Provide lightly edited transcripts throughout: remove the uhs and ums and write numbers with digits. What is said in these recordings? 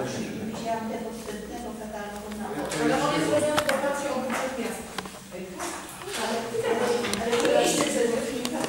widziałam tego wstępnego katalogu na ale on jest zrobiony w oparciu o budżet miasta. Ale oczywiście, że jest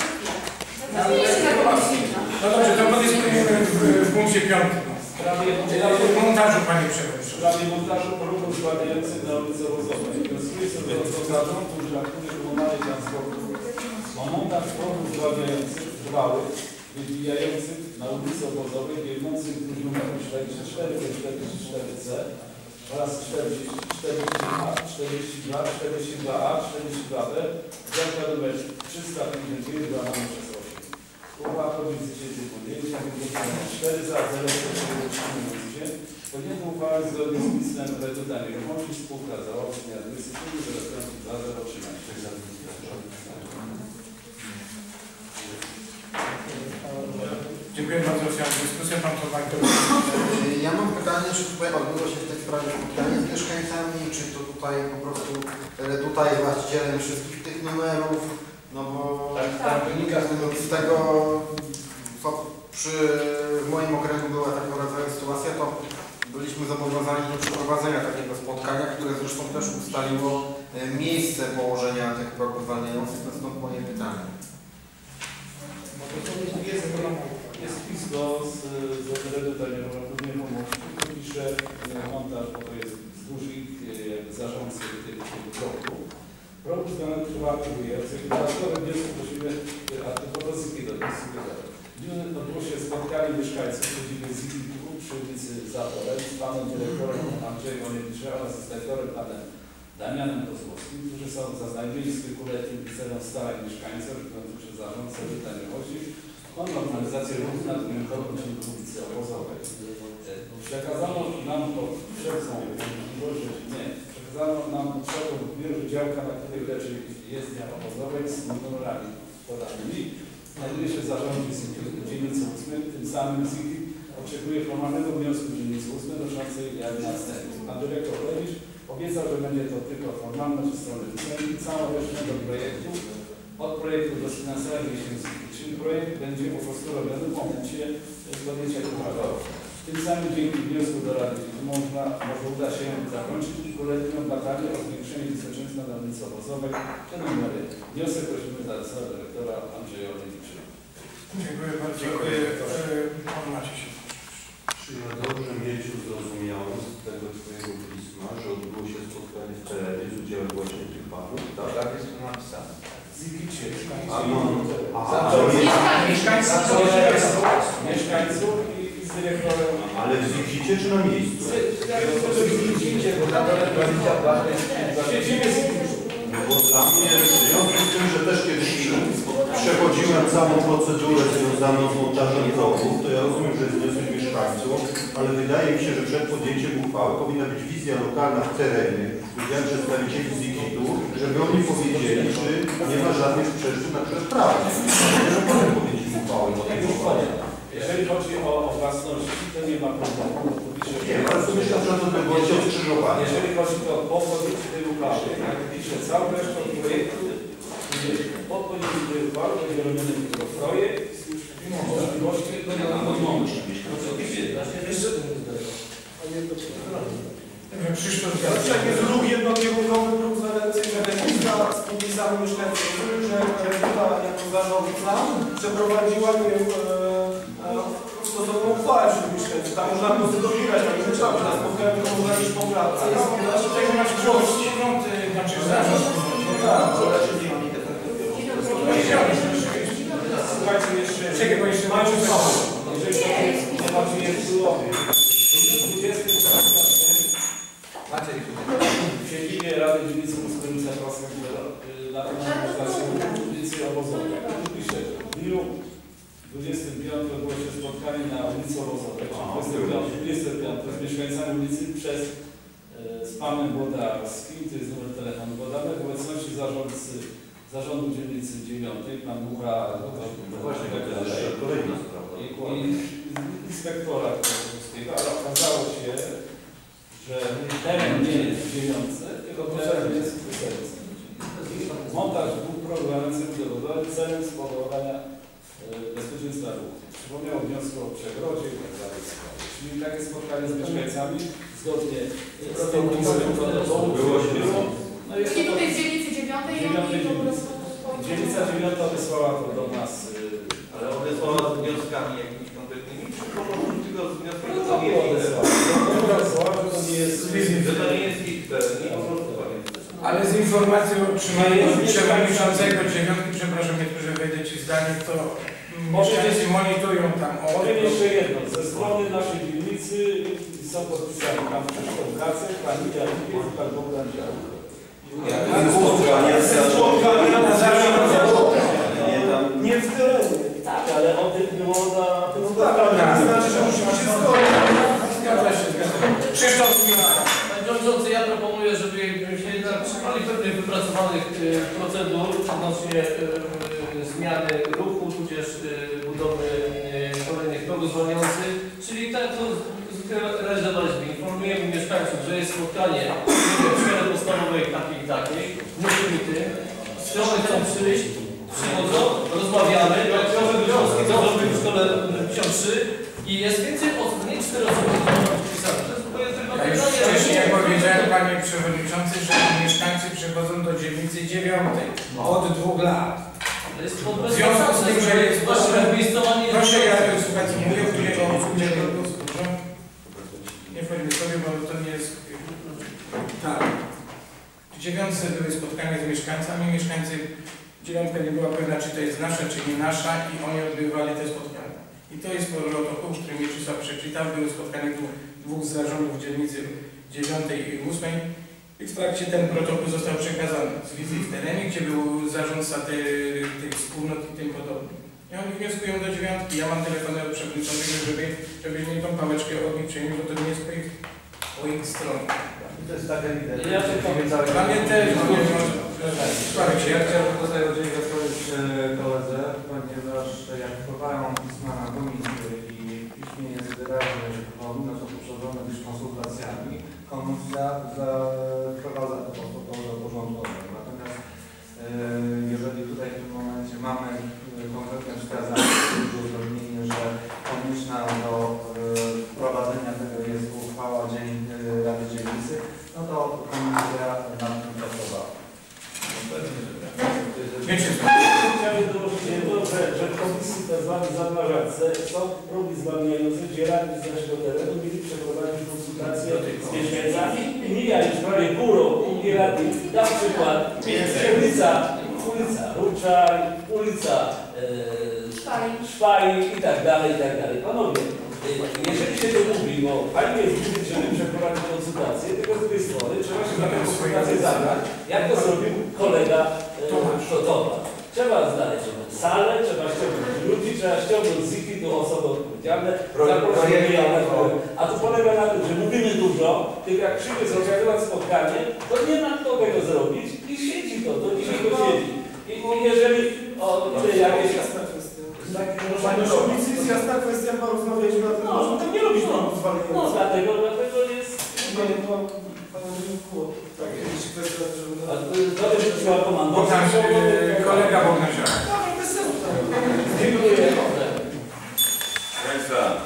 no dobrze, to podyskutujemy w punkcie 5. W montażu, panie przewodniczący. W sprawie montażu progów zbawiających na ulicy Obozowej. Wnioskuję sobie do zarządu, że aktywnie komunalnej transportu o montaż progów zbawiających trwałych, wybijających na ulicy Obozowej, biegnących w numerach 44, 44C oraz 42A, 42B, zakład numer 359 2 przez 8. Uchwała Komisji Świętej Podjęcia, 4 za 0 podjęto uchwałę zgodnie z pismem Reduta Nieruchomości spółka założenia administracyjnej 013. Dziękuję bardzo za dyskusję. Pan to Ja mam pytanie, czy tutaj odbyło się w tej sprawie spotkanie z mieszkańcami, czy to tutaj po prostu Reduta jest właścicielem wszystkich tych numerów, no bo tak wynika z tego, co w moim okręgu była taka rodzaju sytuacja, to byliśmy zobowiązani do przeprowadzenia takiego spotkania, które zresztą też ustaliło miejsce położenia tych progów zwalniających, to stąd moje pytanie. Jest wpis z Reduta Nieruchomości, który pisze montaż, bo to jest wzdłuż ich zarządcy tego bloku. Program zmiany trwających. Dodatkowe wnioski prosimy, a to po prostu odbyło się spotkanie mieszkańców rodziny Zikitu przy ulicy Zaborem z panem dyrektorem Andrzejem Olewiczem oraz inspektorem panem Damianem Kozłowskim, którzy są zaznajomieni z kilkuletnim celem starań mieszkańców, wykonujących przez zarządcę Reduta Nieruchomości o normalizację ruchu nadrękową, czyli ulicy Obozowej. Przekazano nam przekazano nam potrzebę wierzy działka, na której leży jezdnia obozowej z numerami podanymi. Znajduje się w zarządzie dzielnicy 8, tym samym ZIKI oczekuje formalnego wniosku dzielnicy 8 dotyczącej jak następny. Pan dyrektor Lewicz obiecał, że będzie to tylko formalność ze strony wyceny i całą resztę do projektu. Od projektu do sfinansowania miesięcznego, czyli projekt będzie po prostu robiony w momencie podjęcia uchwały. Tym samym dzięki wniosku do Rady może uda się zakończyć kilkuletnią batalię o zwiększenie bezpieczeństwa na ulicy Obozowej. Te numery. Wniosek prosimy za dyrektora Andrzeja Olewicza. Dziękuję bardzo. Dziękuję. Pan Maciej się. Czy ja dobrze mieć zrozumiałem z tego twojego pisma, że odbyło się spotkanie w terenie z udziałem właśnie tych panów? Tak jest to napisane. Zikicie. Mieszkańców i z dyrektorem. Ale w Zikicie czy na miejscu? No bo dla mnie, w związku z tym, że też kiedyś przechodziłem całą procedurę związaną z montażem progów, to ja rozumiem, że jest wniosek mieszkańców, ale wydaje mi się, że przed podjęciem uchwały powinna być wizja lokalna w terenie, udziałem przedstawicieli Zikitu, żeby oni powiedzieli, czy nie ma żadnych sprzecznych na przykład prawnych. Że potem podjęcie uchwały. Jeżeli chodzi o własność, to nie ma problemu. Nie, ale to myślę, że to było się skrzyżowanie. Jeżeli chodzi o podjęcie tej uchwały, jak pisze całą resztą projektu, po podjęciu tej uchwały będzie robiony tylko projekt i możliwości Krzysztof Jak jest ruch jednokierunkowy, ruch zalecenia z podpisami mieszkańców, że Reduta jako zarządca przeprowadziła stosowną uchwałę wśród mieszkańców. Tam można procedować, ale nie trzeba, że na spotkaniu to można iść po pracę. Tutaj masz głos, znaczy zarząd. Tak, Słuchajcie, jeszcze bo jeszcze macie jeżeli chodzi o w siedzibie Rady Dzielnicy Uskolica na ulicy Obozowej. Pisze, w dniu 25 odbyło się spotkanie na ulicy Obozowej, 25 z mieszkańcami ulicy z panem Włodarskim, to jest numer telefonu podany, w obecności zarządu dzielnicy 9, pan Mucha, Właśnie, to jest jeszcze kolejna sprawa. i inspektora polskiego, ale okazało się, że teren nie jest w 9, tylko teren jest w 10. Montaż dwóch programujących dowodowych celem spowodowania bezpieczeństwa ruchu. Przypomniał wniosku o przegrodzie i tak dalej. Czyli takie spotkanie z mieszkańcami zgodnie z tą protokołu było. No i Czyli tutaj z dzielnicy 9 i oni po prostu... dzielnica 9 wysłała to do nas. Ale odesłała z wnioskami jakimiś konkretnymi, czy po prostu tylko z wnioskami? Że to nie jest Że to nie jest ich teren, nie po prostu. Ale z informacji otrzymanej od przewodniczącego dziewiątki, przepraszam, niektórzy wejdę ci zdanie, to mieszkańcy monitorują tam. Powiem jeszcze jedno, ze strony naszej dzielnicy są podpisani pan Krzysztof Gacek, pan Lidia Lipiec, pan Bogdan Działko. Nie w terenie. Tak, ale o tym było na tym Znaczy, że musimy się zgodzić. Zgadza się. Krzysztof Gmina. Panie Przewodniczący, ja proponuję, żebyśmy jednak trzymali pewnych wypracowanych procedur odnośnie zmiany ruchu, tudzież budowy kolejnych progów zwalniających, czyli tak to realizowaliśmy. Informujemy mieszkańców, że jest spotkanie w szkole podstawowej takiej i takiej, mówimy tym, strony chcą przyjść, przychodzą, rozmawiamy, jakiegoś wnioski, co zrobimy w szkole 53 i jest więcej osób, nie 4 osoby, które są podpisane. Ja już wcześniej powiedziałem, panie przewodniczący, że mieszkańcy przychodzą do dzielnicy 9 od 2 lat. W związku z tym, że jest proszę, ja słuchajcie, mówię o nie wchodzimy sobie, bo to nie jest tak. W 9 były spotkania z mieszkańcami, mieszkańcy 9 nie była pewna, czy to jest nasza, czy nie nasza i oni odbywali te spotkania. I to jest protokół, który Mieczysław przeczytał, były spotkania dwóch z zarządów dzielnicy 9 i 8 i w trakcie ten protokół został przekazany z wizji w terenie, gdzie był zarządca tych wspólnot i tym podobne. I oni wnioskują do 9. Ja mam telefony od przewodniczącego, żeby mi tą pałeczkę od nich przyjąć, bo to nie jest po ich stronie. To jest tak ewidentne. Ja tylko Dla mnie też, Ja chciałbym tutaj podziękować koledze, ponieważ jak wpływają pisma na komisję i piśmie jest wyraźne, że powinno to poprzedzone być konsultacjami, komisja wprowadza to porządkowe. Natomiast jeżeli tutaj w tym momencie mamy konkretne wskazanie, uzgodnienie, że konieczna do wprowadzenia tego jest uchwała Rady Dzielnicy, no to komisja nad tym pracowała. Chciałem dołożyć jedno, że w komisji tzw. zamrażarce są progi zwalniające, gdzie radni z naszego terenu mieli przeprowadzić konsultacje z mieszkańcami i mija już prawie pół roku i radni, na przykład ulica Ruczaj, ulica Szwaj i tak dalej, i tak dalej. Panowie, jeżeli się to mówi, bo fajnie jest mówić, żeby przeprowadzić konsultacje, tylko z drugiej strony trzeba się na tę konsultację zabrać, jak to zrobił kolega Totowa. Trzeba znaleźć salę, trzeba ściągnąć ludzi, trzeba ściągnąć z ich osoby odpowiedzialne, a to polega na tym, że mówimy dużo, tylko jak przyjdzie zorganizować spotkanie, to nie ma kto tego zrobić i siedzi to dzisiaj go siedzi. I jeżeli jakieś Jest jasna kwestia, porozmawialiśmy na tym, że tam nie robić progów zwalniających. no dlatego jest... Tak, jeśli kwestia, To rzuciła komanda. kolega Bogdan. bez sensu. Dziękuję. Państwa,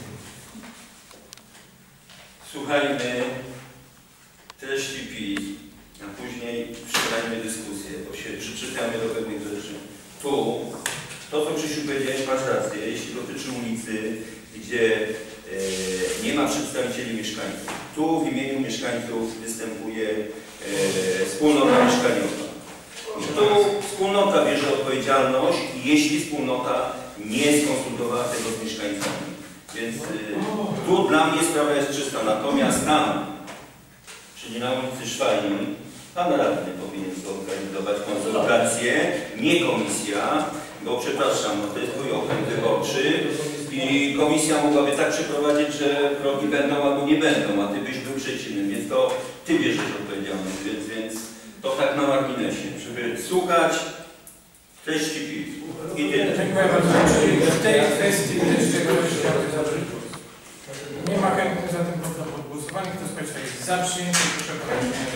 słuchajmy treści PiS, a później przeczytajmy dyskusję, bo się przyczyniamy do pewnych rzeczy. Tu, to co Krzysiu powiedziałeś, masz rację, jeśli dotyczy ulicy, gdzie nie ma przedstawicieli mieszkańców. Tu w imieniu mieszkańców występuje wspólnota mieszkaniowa. I tu wspólnota bierze odpowiedzialność, jeśli wspólnota nie skonsultowała tego z mieszkańcami. Więc tu dla mnie sprawa jest czysta. Natomiast tam, czyli na ulicy Szwajni, pan radny powinien zorganizować konsultacje, nie komisja, bo przepraszam, no to jest twój okręg wyborczy i komisja mogłaby tak przeprowadzić, że progi będą albo nie będą, a ty byś był przeciwnym, więc to ty bierzesz odpowiedzialność, więc to tak na marginesie, żeby słuchać treści PiS. I tyle. Dziękuję bardzo. W tej kwestii jeszcze czegoś chciałbym zabrać. Nie ma chętnych, zatem poddam pod głosowanie. Kto z Państwa jest za przyjęciem, proszę prowadzić.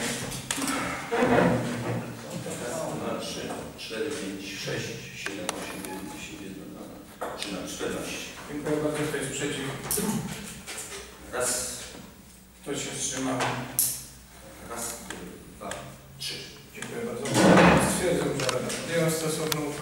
3, 4, 5, 6, 7, 8, 9, 10, 11, 12, 13, 14. Dziękuję bardzo. Kto jest przeciw? Kto się wstrzymał? Raz, dwa, trzy. Dziękuję bardzo. Stwierdzam, że podjąłem stosowną